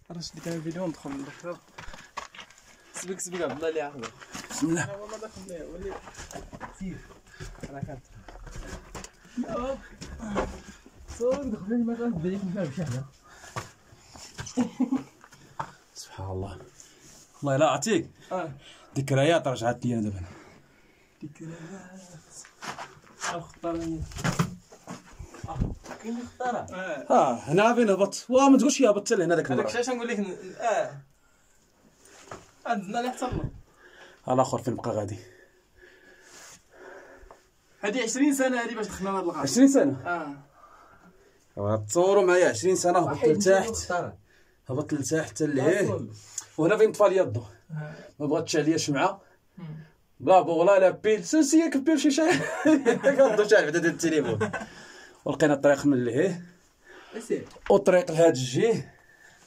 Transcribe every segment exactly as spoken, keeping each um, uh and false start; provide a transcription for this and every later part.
راه شديت انا الفيديو ندخل ندخل سبق سبق عبد الله اللي عاقبه. بسم الله. لا والله داخل ليه ولي سير انا كانت يا صور دخل لي ما كانت بديت نفهم شي حاجه. سبحان الله. والله لا عرفتيك اه ذكريات رجعت لي انا دابا. ذكريات الخطاره هي اه كاين الخطاره اه اه هنا فين هبط وما تقولش يا هبطت لهنا داك هذاك المره. علاش نقول لك اه عندنا اللي حتى الله. الاخر فين بقى غادي؟ هذه عشرين سنه هذه باش دخلنا لهاد الغار. عشرين سنه. اه تصوروا معايا عشرين سنه هبطت لتحت هبطت لتحت حتى لهيه. وهنا فين طفى لي الضو ما بغاتش عليا شمعه لا بوغلا لا بيل سنسيك بيل شي شي كنضو شارع بعدا ديال التليفون. ولقينا الطريق من لهيه اسير والطريق لهاد الجهه.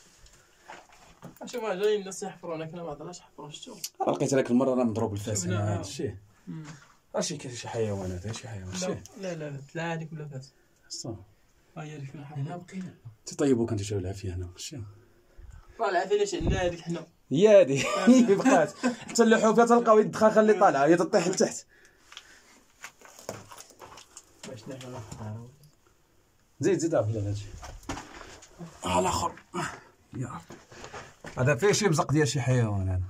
شوف جايين الناس يحفرونا كنا ما عرفناش نحفروا شتو. راه لقيت هذاك المره راه مضروب الفاس شفنا، هنا آه. هذا الشيء. راه شي كاين شي حيوانات شي حيوان شي لا لا لا لا هذيك ولا فاس صافي. ها هي اللي فينا حنا بقينا تطيبوا كنتو شاو العافيه هنا شي راه العافيه علاش عندنا هذيك حنا هي هادي بقات حتى اللحوفه تلقاو الدخاخه اللي طالعه هي تطيح لتحت. باش نحنا نحضروا زيد زيد عبد الله هادشي ها الاخر يا هذا فيه شي بزق ديال شي حيوان هذا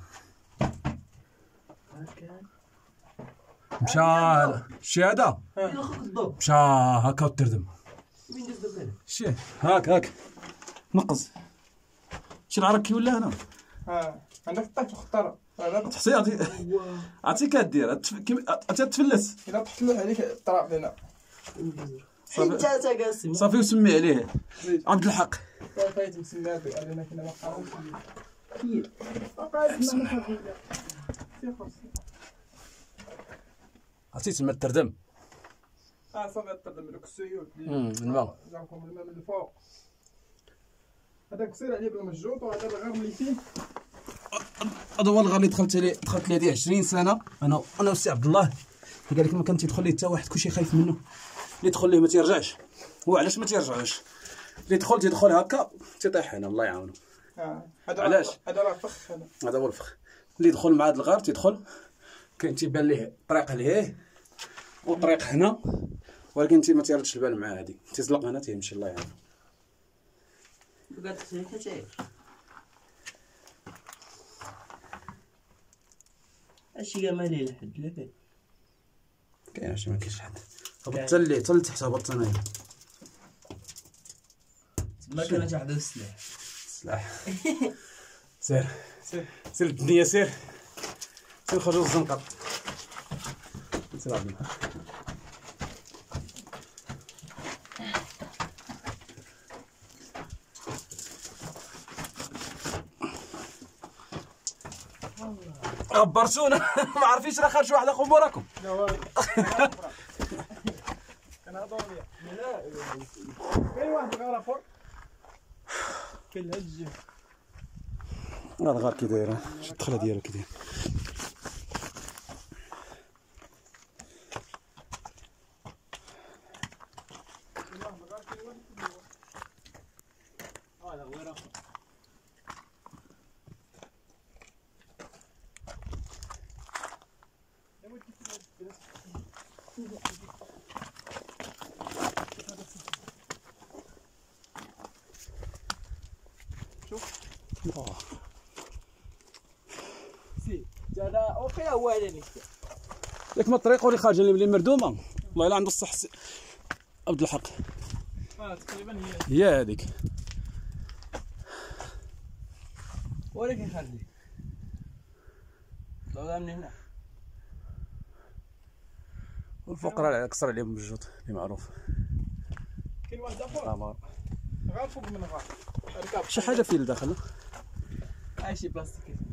مشى شي هذا مشى هكا وتردم وين داز دابا شي هاك هاك نقص شي العركي ولا هنا ها عندك طيح في الخطاره هذا تحسي عرفتي عرفتي كدير عرفتي تفلس الا طحت له هذيك الطراب لنا صافي حتى تا قاسم صافي وسمي عليه عبد الحق. فايت مسمى به علينا كنا ما قراوش كثير فايت ما نحب عرفتي تما التردم اه صافي تقدم لك السيول الماء جاكم الماء من الفوق هذاك سير عليه بالمجوط وهذا الغار اللي فيه هذا هو الغار اللي دخلت ليه دخلت ليه هذه عشرين سنه انا انا والسي عبد الله. قال لك ما كان تيدخل ليه حتى واحد كلشي خايف منه اللي يدخل ليه ما تيرجعش. هو علاش ما تيرجعش اللي يدخل تيدخل هكا تيطيح هنا الله يعاونو. اه هذا علاش؟ هذا راه فخ هذا هذا هو الفخ اللي يدخل مع هذا الغار تيدخل كاين تيبان ليه طريق لهيه وطريق هنا ولكن انت ما تيردش البال مع هذه تيزلق هنا تيمشي الله يعاونو. بقات تسير كتير اشي مالي لحد لا كاين كاين عرفتي ما كاينش حد هبطت ليه حتى لتحت هبطت انايا ما كانت واحده السلاح سلاح سير سير سير الدنيا سير سير خرجوا الزنقه سير عبد الله. غبرتونا ما عارفينش راه خرج واحد اخو موراكم. لا والو كنهضروا ليا لا كاين واحد الغار اخر كاين لهاد الجهه راه الغار كي دايره شي الدخله ديالو كي داير سي هذا اوكي هو هذا اللي ياك ما الطريق اللي خارجه اللي مردومه والله الا عنده الصح عبد الحق. اه تقريبا هي هي هذيك ولكن خلي طلع من هنا والفوق راه كسر عليه بالجوط اللي معروف. كاين واحد اخر عمار غار فوق من غار ركب شي حاجه فيه لداخل هاي شي بلاستيك